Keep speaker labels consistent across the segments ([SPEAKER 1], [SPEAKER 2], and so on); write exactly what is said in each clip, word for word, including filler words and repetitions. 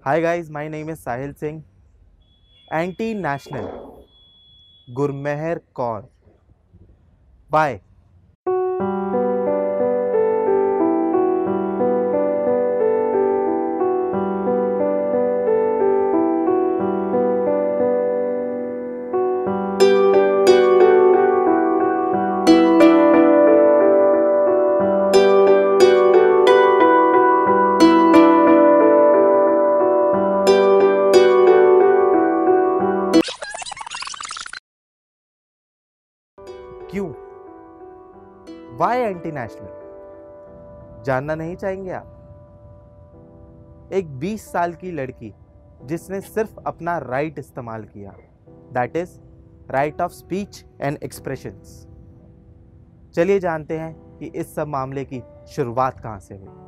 [SPEAKER 1] Hi guys, my name is Sahil Singh. Anti-national. Gurmeher Kaur. Why? क्यों? Why anti-national? जानना नहीं चाहेंगे आप? एक बीस साल की लड़की जिसने सिर्फ अपना राइट इस्तेमाल किया, that is right of speech and expressions. चलिए जानते हैं कि इस सब मामले की शुरुआत कहां से हुई।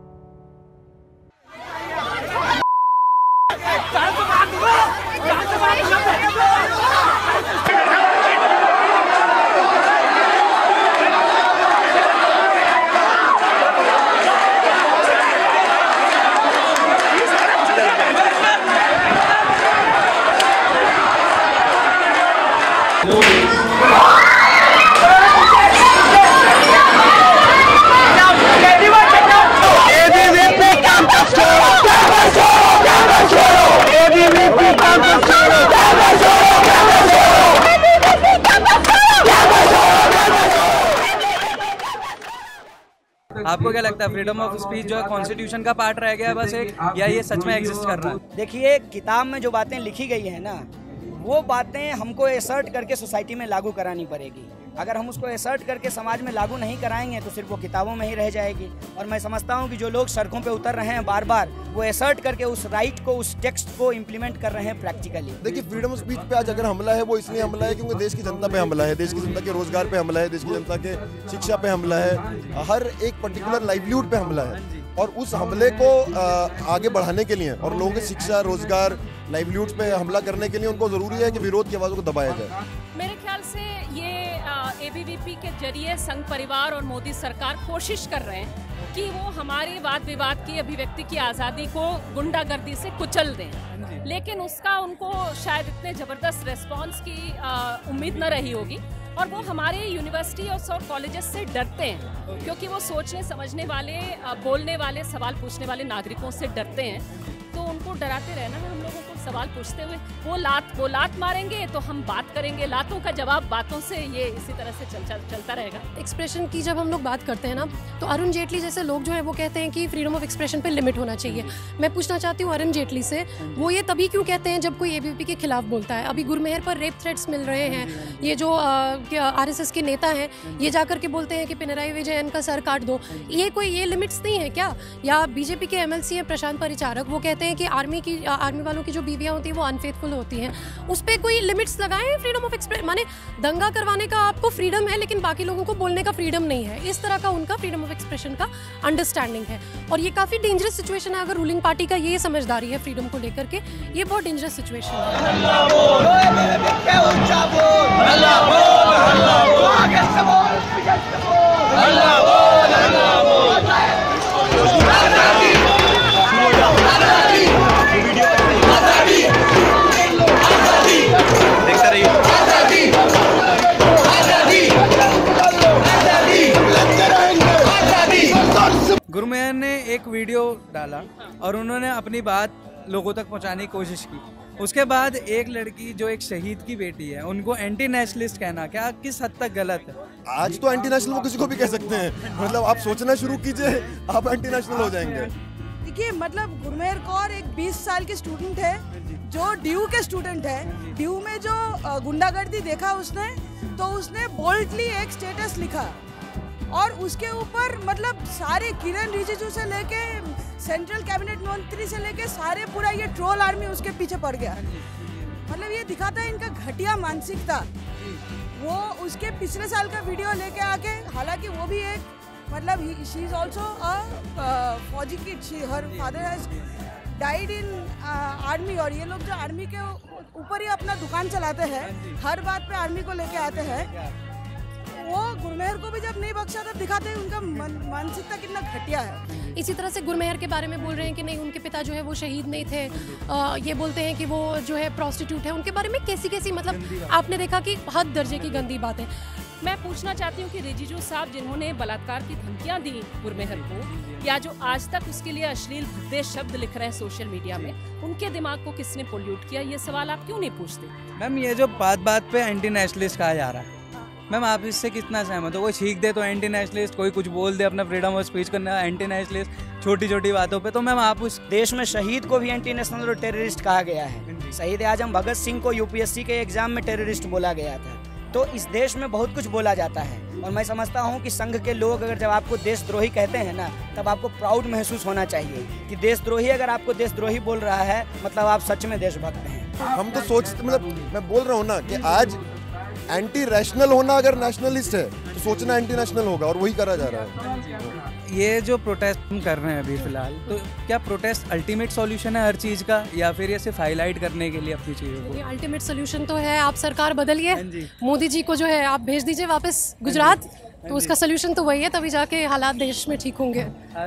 [SPEAKER 2] आपको क्या लगता है फ्रीडम ऑफ स्पीच जो है कॉन्स्टिट्यूशन का पार्ट रह गया है बस एक, या ये सच में एग्जिस्ट कर रहा है?
[SPEAKER 3] देखिए, किताब में जो बातें लिखी गई है ना, वो बातें हमको एसर्ट करके सोसाइटी में लागू करानी पड़ेगी। अगर हम उसको एसर्ट करके समाज में लागू नहीं कराएंगे तो सिर्फ वो किताबों में ही रह जाएगी। और मैं समझता हूँ कि जो लोग सड़कों पे उतर रहे हैं बार बार, वो एसर्ट करके उस राइट को, उस टेक्स्ट को इम्प्लीमेंट कर रहे हैं प्रैक्टिकली।
[SPEAKER 4] देखिए, फ्रीडम ऑफ स्पीच पे आज अगर हमला है वो इसलिए हमला है क्योंकि देश की जनता पे हमला है, देश की जनता के रोजगार पे हमला है, देश की जनता के शिक्षा पे हमला है, हर एक पर्टिकुलर लाइवलीहुड पे हमला है। और उस हमले को आगे बढ़ाने के लिए और लोगों की शिक्षा, रोजगार, लाइवलीहुड पे हमला करने के लिए उनको जरूरी है कि विरोध की आवाज़ों को दबाया जाए।
[SPEAKER 5] मेरे ख्याल से ये ए बी वी पी के जरिए संघ परिवार और मोदी सरकार कोशिश कर रहे हैं कि वो हमारी वाद विवाद की, अभिव्यक्ति की आज़ादी को गुंडागर्दी से कुचल दें, लेकिन उसका उनको शायद इतने ज़बरदस्त रिस्पॉन्स की उम्मीद न रही होगी। और वो हमारे यूनिवर्सिटी और कॉलेजेस से डरते हैं क्योंकि वो सोचने समझने वाले, बोलने वाले, सवाल पूछने वाले नागरिकों से डरते हैं। तो उनको डराते रहना है हम लोगों को, सवाल पूछते हुए वो लात वो लात मारेंगे तो हम बात करेंगे, लातों का जवाब बातों से, ये इसी तरह से चल, चल, चलता रहेगा।
[SPEAKER 6] एक्सप्रेशन की जब हम लोग बात करते हैं ना, तो अरुण जेटली जैसे लोग जो हैं वो कहते हैं कि फ्रीडम ऑफ एक्सप्रेशन पे लिमिट होना चाहिए। मैं पूछना चाहती हूँ अरुण जेटली से, वो ये तभी क्यों कहते हैं जब कोई ए बी वी पी के खिलाफ बोलता है? अभी गुरमेहर पर रेप थ्रेट्स मिल रहे हैं, ये जो आर एस एस के नेता हैं ये जा करके बोलते हैं कि पिनराई विजयन का सर काट दो। ये कोई ये लिमिट्स नहीं है क्या? या बीजेपी के एम एल सी हैं प्रशांत परिचारक, वो कहते हैं कि आर्मी की आर्मी वालों की जो बीवियां होती हैं वो अनफेथफुल होती हैं, उस पर कोई लिमिट्स लगाए हैं फ्रीडम ऑफ एक्सप्रेशन? माने दंगा करवाने का आपको फ्रीडम है लेकिन बाकी लोगों को बोलने का फ्रीडम नहीं है, इस तरह का उनका फ्रीडम ऑफ एक्सप्रेशन का अंडरस्टैंडिंग है। और ये काफ़ी डेंजरस सिचुएशन है। अगर रूलिंग पार्टी का ये समझदारी है फ्रीडम को लेकर के, ये बहुत डेंजरस सिचुएशन
[SPEAKER 2] गुरमेहर ने एक वीडियो डाला और उन्होंने अपनी बात लोगों तक पहुंचाने की कोशिश की। उसके बाद एक लड़की जो एक शहीद की बेटी है, उनको एंटी नेशनलिस्ट कहना क्या किस हद तक गलत है?
[SPEAKER 4] आज तो एंटी नेशनल वो किसी को भी कह सकते हैं, मतलब आप सोचना शुरू कीजिए, आप एंटी नेशनल हो जाएंगे।
[SPEAKER 7] देखिए, मतलब गुरमेहर कौर एक बीस साल की स्टूडेंट है जो डी यू के स्टूडेंट है। डी यू में जो गुंडागर्दी देखा उसने, तो उसने बोल्डली एक स्टेटस लिखा और उसके ऊपर मतलब सारे किरण रिजिजू से लेके सेंट्रल कैबिनेट मंत्री से लेके सारे पूरा ये ट्रोल आर्मी उसके पीछे पड़ गया। मतलब ये दिखाता है इनका घटिया मानसिकता। वो उसके पिछले साल का वीडियो लेके आके, हालांकि वो भी एक मतलब शी इज ऑल्सो अ फौजी kid, her father has died in army. और ये लोग जो आर्मी के ऊपर ही अपना दुकान चलाते हैं, हर बात पे आर्मी को लेके आते हैं। वो गुरमेहर को भी जब नहीं बख्शा तब दिखाते हैं उनका मन, मानसिकता कितना घटिया है।
[SPEAKER 6] इसी तरह से गुरमेहर के बारे में बोल रहे हैं कि नहीं उनके पिता जो है वो शहीद नहीं थे। आ, ये बोलते हैं कि वो जो है प्रोस्टिट्यूट है। उनके बारे में कैसी कैसी मतलब आपने देखा कि हद दर्जे की गंदी बातें।
[SPEAKER 5] मैं पूछना चाहती हूँ कि रिजिजू साहब जिन्होंने बलात्कार की धमकियां दी गुरमेहर को, या जो आज तक उसके लिए अश्लील भद्दे शब्द लिख रहे हैं सोशल मीडिया में, उनके दिमाग को किसने पोल्यूट किया? ये सवाल आप क्यों नहीं पूछते?
[SPEAKER 2] मैम ये जो बात बात पे एंटी नेशनलिस्ट कहा जा रहा है, मैम आप इससे कितना सहमत हो? कोई छींक दे तो एंटी नेशनलिस्ट, कोई कुछ बोल दे अपना फ्रीडम ऑफ स्पीच करना एंटी नेशनलिस्ट, छोटी छोटी बातों पे। तो मैम आप उस
[SPEAKER 3] देश में शहीद को भी एंटी नेशनल और टेररिस्ट कहा गया है। शहीद आजम भगत सिंह को यूपीएससी के एग्जाम में टेररिस्ट बोला गया था। तो इस देश में बहुत कुछ बोला जाता है और मैं समझता हूँ कि संघ के लोग अगर जब आपको देशद्रोही कहते हैं ना, तब आपको प्राउड महसूस होना चाहिए कि देशद्रोही अगर आपको देशद्रोही बोल रहा है मतलब आप सच में देशभक्त हैं।
[SPEAKER 4] हम तो सोचते, मतलब मैं बोल रहा हूँ ना कि आज एंटी रैशनल होना अगर नेशनलिस्ट है तो सोचना एंटी नेशनल होगा, और वही करा जा रहा है।
[SPEAKER 2] ये जो प्रोटेस्ट हम कर रहे हैं अभी फिलहाल, तो क्या प्रोटेस्ट अल्टीमेट सॉल्यूशन है हर चीज़ का, या फिर ये सिर्फ हाईलाइट करने के लिए अपनी चीज़ों को?
[SPEAKER 6] अल्टीमेट सोल्यूशन तो है आप सरकार बदलिए, मोदी जी को जो है आप भेज दीजिए वापस गुजरात, तो उसका सोल्यूशन तो वही है, तभी जाके हालात देश में ठीक होंगे।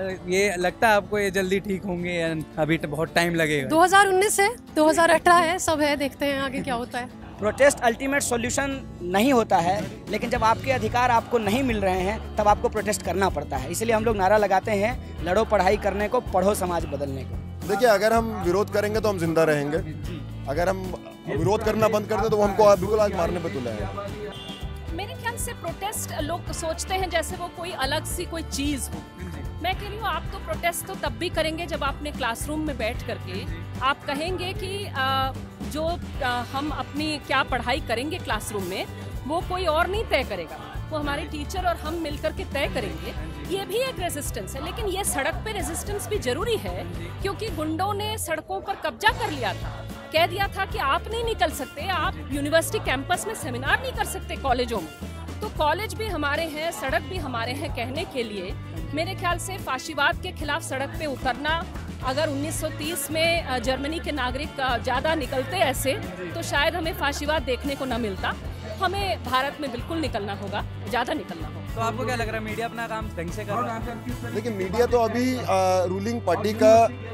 [SPEAKER 2] ये लगता है आपको ये जल्दी ठीक होंगे या अभी तो बहुत टाइम लगेगा?
[SPEAKER 6] दो हज़ार उन्नीस है, दो हज़ार अठारह है, सब है, देखते हैं आगे क्या होता है।
[SPEAKER 3] प्रोटेस्ट अल्टीमेट सॉल्यूशन नहीं होता है, लेकिन जब आपके अधिकार आपको नहीं मिल रहे हैं तब आपको प्रोटेस्ट करना पड़ता है। इसलिए हम लोग नारा लगाते हैं, लड़ो पढ़ाई करने को, पढ़ो समाज बदलने को।
[SPEAKER 4] देखिए, अगर हम विरोध करेंगे तो हम जिंदा रहेंगे, अगर हम विरोध करना बंद कर दें तो वो हमको बिल्कुल आज मारने पे तुले हैं।
[SPEAKER 5] मेरे ख्याल से प्रोटेस्ट लोग सोचते हैं जैसे वो कोई अलग सी कोई चीज़ हो। मैं कह रही हूँ आप तो प्रोटेस्ट तो तब भी करेंगे जब आप अपने क्लासरूम में बैठ करके आप कहेंगे कि आ, जो आ, हम अपनी क्या पढ़ाई करेंगे क्लासरूम में वो कोई और नहीं तय करेगा, वो हमारे टीचर और हम मिलकर के तय करेंगे। ये भी एक रेजिस्टेंस है, लेकिन ये सड़क पे रेजिस्टेंस भी जरूरी है, क्योंकि गुंडों ने सड़कों पर कब्जा कर लिया था, कह दिया था कि आप नहीं निकल सकते, आप यूनिवर्सिटी कैंपस में सेमिनार नहीं कर सकते कॉलेजों में। तो कॉलेज भी हमारे हैं, सड़क भी हमारे हैं कहने के लिए। मेरे ख्याल से फाशीवाद के खिलाफ सड़क पे उतरना, अगर उन्नीस सौ तीस में जर्मनी के नागरिक ज़्यादा निकलते ऐसे तो शायद हमें फाशीवाद देखने को न मिलता। हमें भारत में बिल्कुल निकलना होगा, ज़्यादा निकलना होगा।
[SPEAKER 2] तो आपको क्या लग रहा है मीडिया अपना काम ढंग से कर रहा है?
[SPEAKER 4] देखिए, मीडिया तो अभी रूलिंग पार्टी का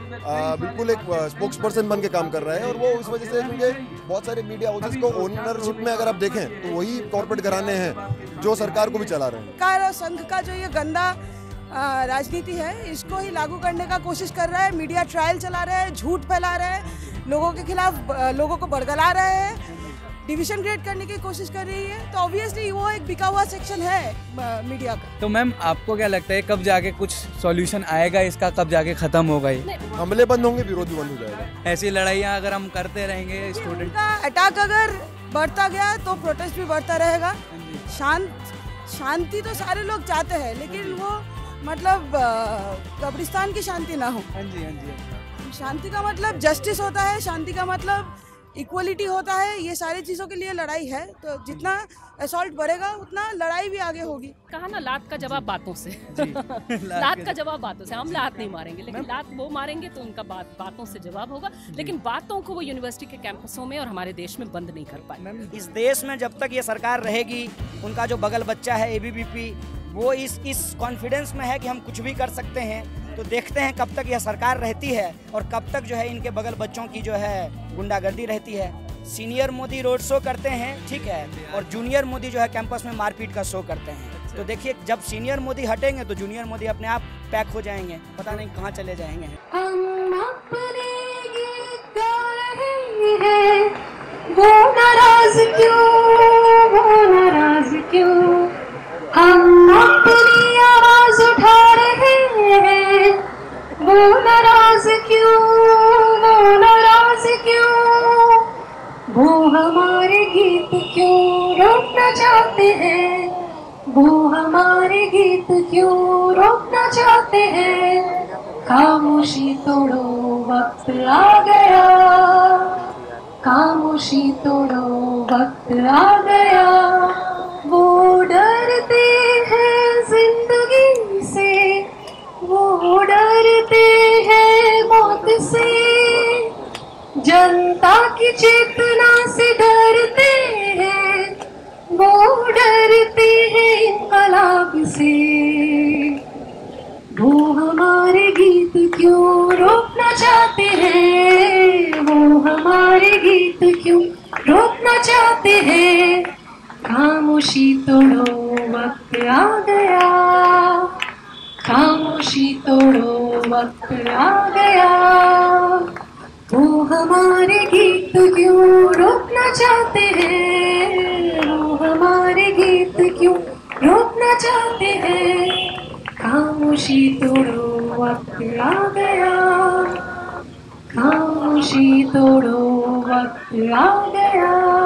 [SPEAKER 4] आ, बिल्कुल एक स्पोक्स पर्सन बन के काम कर रहा है, और वो इस वजह से क्योंकि बहुत सारे मीडिया हाउसेस को ओनरशिप में अगर आप देखें तो वही कॉर्पोरेट घराने हैं जो सरकार को भी चला रहे हैं।
[SPEAKER 7] सरकार और संघ का जो ये गंदा राजनीति है इसको ही लागू करने का कोशिश कर रहा है। मीडिया ट्रायल चला रहा है, झूठ फैला रहा है, लोगों के खिलाफ लोगों को बरगला रहे हैं, डिवीजन क्रिएट करने की कोशिश कर रही है। तो ऑब्वियसली वो एक बिका हुआ सेक्शन है मीडिया का।
[SPEAKER 2] तो मैम आपको क्या लगता है कब जाके कुछ सॉल्यूशन आएगा इसका, कब जाके खत्म होगा ये?
[SPEAKER 4] हमले बंद होंगे, विरोध भी बंद हो जाएगा।
[SPEAKER 2] ऐसी लड़ाइयाँ अगर हम करते रहेंगे, स्टूडेंट
[SPEAKER 7] का अटैक अगर बढ़ता गया तो प्रोटेस्ट भी बढ़ता रहेगा। शांत शांति तो सारे लोग चाहते हैं, लेकिन वो मतलब कब्रिस्तान की शांति ना हो।
[SPEAKER 2] हाँ जी हाँ जी।
[SPEAKER 7] शांति का मतलब जस्टिस होता है, शांति का मतलब इक्वलिटी होता है। ये सारी चीज़ों के लिए लड़ाई है, तो जितना असॉल्ट बढ़ेगा उतना लड़ाई भी आगे होगी।
[SPEAKER 5] कहा ना, लात का जवाब बातों से। लात का जवाब बातों से। हम लात नहीं मारेंगे, लेकिन लात वो मारेंगे तो उनका बात बातों से जवाब होगा, लेकिन बातों को वो यूनिवर्सिटी के कैंपसों में और हमारे देश में बंद नहीं कर पाए।
[SPEAKER 3] इस देश में जब तक ये सरकार रहेगी, उनका जो बगल बच्चा है एबीवीपी, वो इस इस कॉन्फिडेंस में है कि हम कुछ भी कर सकते हैं। तो देखते हैं कब तक यह सरकार रहती है और कब तक जो है इनके बगल बच्चों की जो है गुंडागर्दी रहती है। सीनियर मोदी रोड शो करते हैं, ठीक है, और जूनियर मोदी जो है कैंपस में मारपीट का शो करते हैं। तो देखिए, जब सीनियर मोदी हटेंगे तो जूनियर मोदी अपने आप पैक हो जाएंगे, पता नहीं कहाँ चले जाएंगे।
[SPEAKER 8] हम अपने गीत गा रहे हैं, वो नाराज क्यों, वो नाराज क्यों, हम अपनी आवाज उठा रहे हैं, वो नाराज क्यों, वो नाराज क्यों, वो हमारे गीत क्यों रोकना चाहते हैं, वो हमारे गीत क्यों रोकना चाहते हैं। खामोशी तोड़ो वक्त आ गया, खामोशी तोड़ो वक्त आ गया, वो डरते हैं जिंदगी से, वो डरते हैं मौत से, जनता की चेतना से डरते हैं, वो डरते हैं के इंकलाब से। वो हमारे गीत क्यों रोकना चाहते हैं, वो हमारे गीत क्यों रोकना चाहते हैं। खामोशी तोड़ो वक्त आ गया, खामोशी तोड़ो वक्त आ गया। वो हमारे गीत क्यों रोकना चाहते हैं, वो हमारे गीत क्यों रोकना चाहते हैं। खामोशी तोड़ो वक्त आ गया, खामोशी तोड़ो वक्त आ गया।